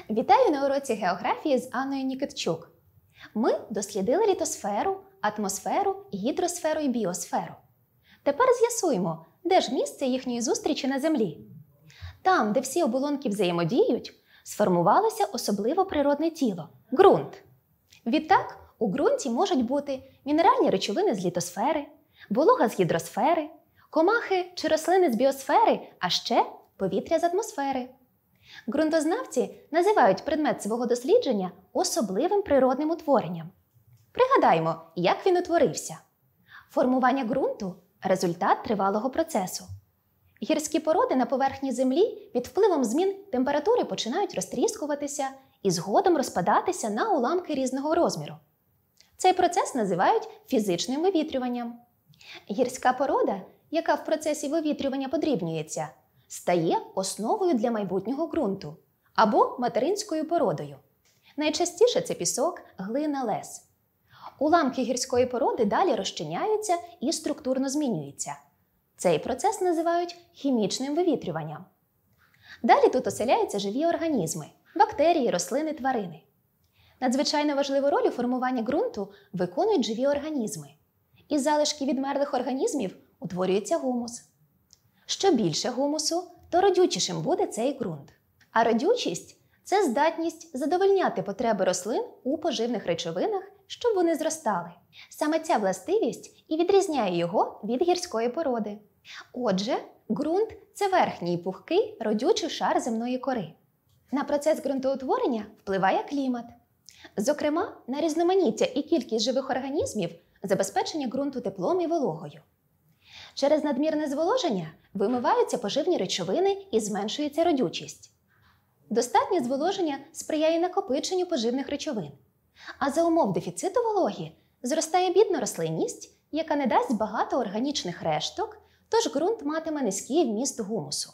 Вітаю на уроці географії з Анною Нікітчук. Ми дослідили літосферу, атмосферу, гідросферу і біосферу. Тепер з'ясуємо, де ж місце їхньої зустрічі на Землі. Там, де всі оболонки взаємодіють, сформувалося особливе природне тіло – ґрунт. Відтак, у ґрунті можуть бути мінеральні речовини з літосфери, волога з гідросфери, комахи чи рослини з біосфери, а ще повітря з атмосфери. Ґрунтознавці називають предмет свого дослідження особливим природним утворенням. Пригадаймо, як він утворився. Формування ґрунту – результат тривалого процесу. Гірські породи на поверхні Землі під впливом змін температури починають розтріскуватися і згодом розпадатися на уламки різного розміру. Цей процес називають фізичним вивітрюванням. Гірська порода, яка в процесі вивітрювання подрібнюється, стає основою для майбутнього ґрунту або материнською породою. Найчастіше це пісок, глина, лес. Уламки гірської породи далі розчиняються і структурно змінюються. Цей процес називають хімічним вивітрюванням. Далі тут оселяються живі організми – бактерії, рослини, тварини. Надзвичайно важливу роль у формуванні ґрунту виконують живі організми. Із залишків відмерлих організмів утворюється гумус. Що більше гумусу, то родючішим буде цей ґрунт. А родючість – це здатність задовольняти потреби рослин у поживних речовинах, щоб вони зростали. Саме ця властивість і відрізняє його від гірської породи. Отже, ґрунт – це верхній пухкий родючий шар земної кори. На процес ґрунтоутворення впливає клімат. Зокрема, на різноманіття і кількість живих організмів забезпечення ґрунту теплом і вологою. Через надмірне зволоження вимиваються поживні речовини і зменшується родючість. Достатнє зволоження сприяє накопиченню поживних речовин. А за умов дефіциту вологи зростає бідна рослинність, яка не дасть багато органічних решток, тож ґрунт матиме низький вміст гумусу.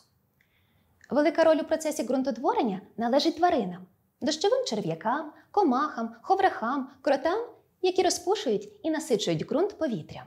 Велика роль у процесі ґрунтотворення належить тваринам – дощовим черв'якам, комахам, ховрахам, кротам, які розпушують і насичують ґрунт повітрям.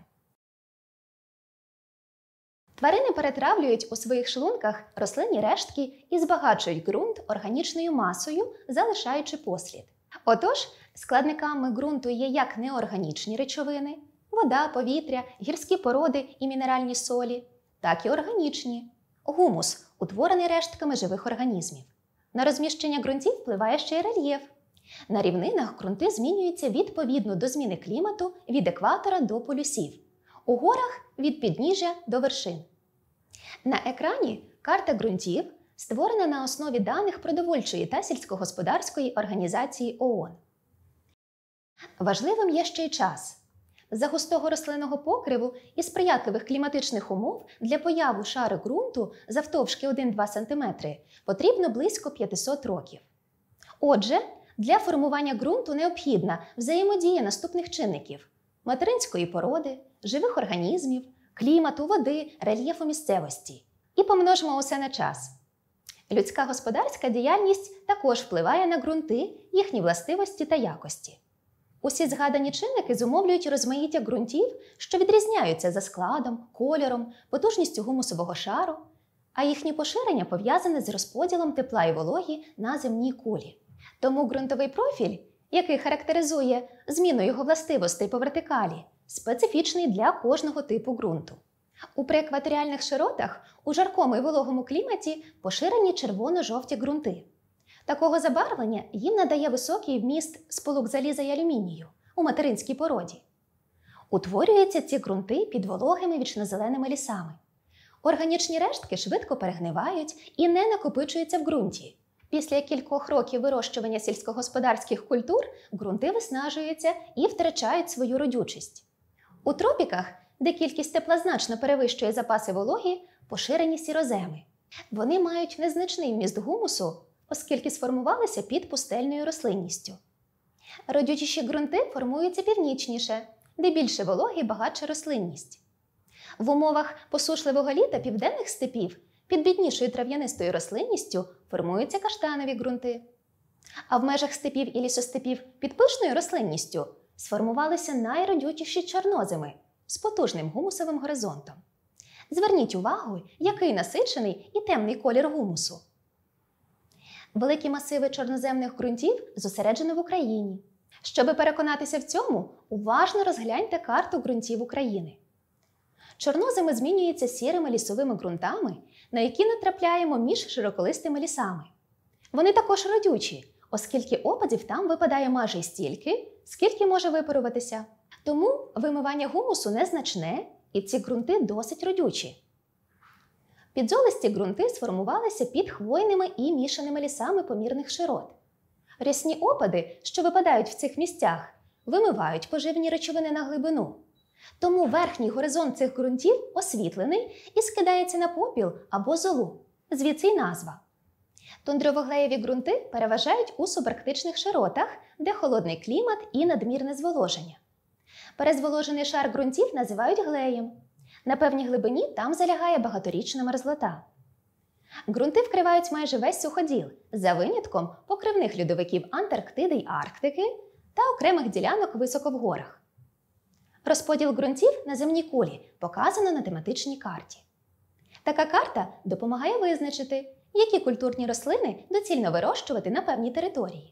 Тварини перетравлюють у своїх шлунках рослинні рештки і збагачують ґрунт органічною масою, залишаючи послід. Отож, складниками ґрунту є як неорганічні речовини – вода, повітря, гірські породи і мінеральні солі, так і органічні – гумус, утворений рештками живих організмів. На розміщення ґрунтів впливає ще й рельєф. На рівнинах ґрунти змінюються відповідно до зміни клімату від екватора до полюсів. У горах – від підніжжя до вершин. На екрані карта ґрунтів, створена на основі даних Продовольчої та сільськогосподарської організації ООН. Важливим є ще й час. За густого рослинного покриву і сприятливих кліматичних умов для появи шару ґрунту завтовшки 1-2 см потрібно близько 500 років. Отже, для формування ґрунту необхідна взаємодія наступних чинників – материнської породи, живих організмів, клімату, води, рельєфу місцевості. І помножимо усе на час. Людська господарська діяльність також впливає на ґрунти, їхні властивості та якості. Усі згадані чинники зумовлюють розмаїття ґрунтів, що відрізняються за складом, кольором, потужністю гумусового шару, а їхнє поширення пов'язане з розподілом тепла і вологи на земній кулі. Тому ґрунтовий профіль, який характеризує зміну його властивостей по вертикалі, специфічний для кожного типу ґрунту. У преекваторіальних широтах у жаркому і вологому кліматі поширені червоно-жовті ґрунти. Такого забарвлення їм надає високий вміст сполук заліза і алюмінію у материнській породі. Утворюються ці ґрунти під вологими вічнозеленими лісами. Органічні рештки швидко перегнивають і не накопичуються в ґрунті. Після кількох років вирощування сільськогосподарських культур ґрунти виснажуються і втрачають свою родючість. У тропіках, де кількість тепла значно перевищує запаси вологи, поширені сіроземи. Вони мають незначний вміст гумусу, оскільки сформувалися під пустельною рослинністю. Родючіші ґрунти формуються північніше, де більше вологи і багатша рослинність. В умовах посушливого літа південних степів під біднішою трав'янистою рослинністю формуються каштанові ґрунти. А в межах степів і лісостепів під пишною рослинністю сформувалися найродючіші чорноземи з потужним гумусовим горизонтом. Зверніть увагу, який насичений і темний колір гумусу. Великі масиви чорноземних ґрунтів зосереджено в Україні. Щоби переконатися в цьому, уважно розгляньте карту ґрунтів України. Чорноземи змінюються сірими лісовими ґрунтами, на які натрапляємо між широколистими лісами. Вони також родючі, оскільки опадів там випадає майже стільки, скільки може випаруватися. Тому вимивання гумусу незначне, і ці ґрунти досить родючі. Підзолисті ґрунти сформувалися під хвойними і мішаними лісами помірних широт. Рясні опади, що випадають в цих місцях, вимивають поживні речовини на глибину. Тому верхній горизонт цих ґрунтів освітлений і скидається на попіл або золу, звідси й назва. Тундровоглеєві ґрунти переважають у субарктичних широтах, де холодний клімат і надмірне зволоження. Перезволожений шар ґрунтів називають глеєм. На певній глибині там залягає багаторічна мерзлота. Ґрунти вкривають майже весь суходіл, за винятком покривних льодовиків Антарктиди й Арктики та окремих ділянок високо в горах. Розподіл ґрунтів на земній кулі показано на тематичній карті. Така карта допомагає визначити, які культурні рослини доцільно вирощувати на певній території.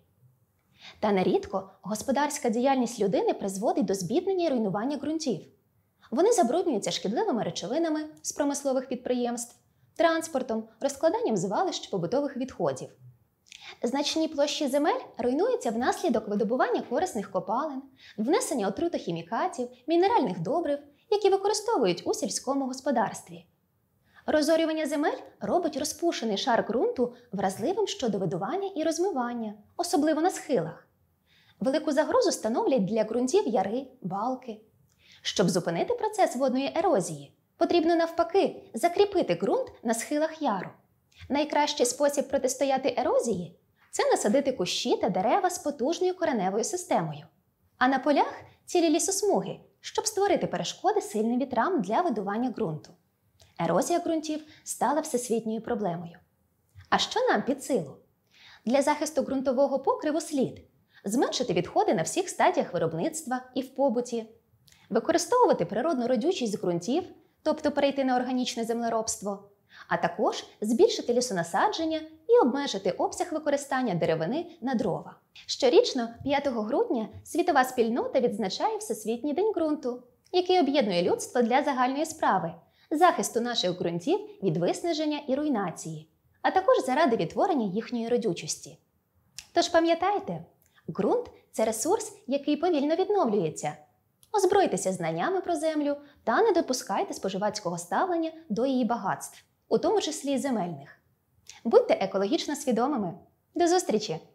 Та нерідко господарська діяльність людини призводить до збіднення і руйнування ґрунтів. Вони забруднюються шкідливими речовинами з промислових підприємств, транспортом, розкладанням звалищ побутових відходів. Значні площі земель руйнуються внаслідок видобування корисних копалин, внесення отрутохімікатів, мінеральних добрив, які використовують у сільському господарстві. Розорювання земель робить розпушений шар ґрунту вразливим щодо видування і розмивання, особливо на схилах. Велику загрозу становлять для ґрунтів яри, балки. Щоб зупинити процес водної ерозії, потрібно навпаки закріпити ґрунт на схилах яру. Найкращий спосіб протистояти ерозії – це насадити кущі та дерева з потужною кореневою системою. А на полях – цілі лісосмуги, щоб створити перешкоди сильним вітрам для видування ґрунту. Ерозія ґрунтів стала всесвітньою проблемою. А що нам під силу? Для захисту ґрунтового покриву слід зменшити відходи на всіх стадіях виробництва і в побуті, використовувати природну родючість ґрунтів, тобто перейти на органічне землеробство, а також збільшити лісонасадження і обмежити обсяг використання деревини на дрова. Щорічно, 5 грудня, світова спільнота відзначає Всесвітній день ґрунту, який об'єднує людство для загальної справи – захисту наших ґрунтів від виснаження і руйнації, а також заради відтворення їхньої родючості. Тож пам'ятайте, ґрунт – це ресурс, який повільно відновлюється. Озбройтеся знаннями про землю та не допускайте споживацького ставлення до її багатств, у тому числі й земельних. Будьте екологічно свідомими. До зустрічі!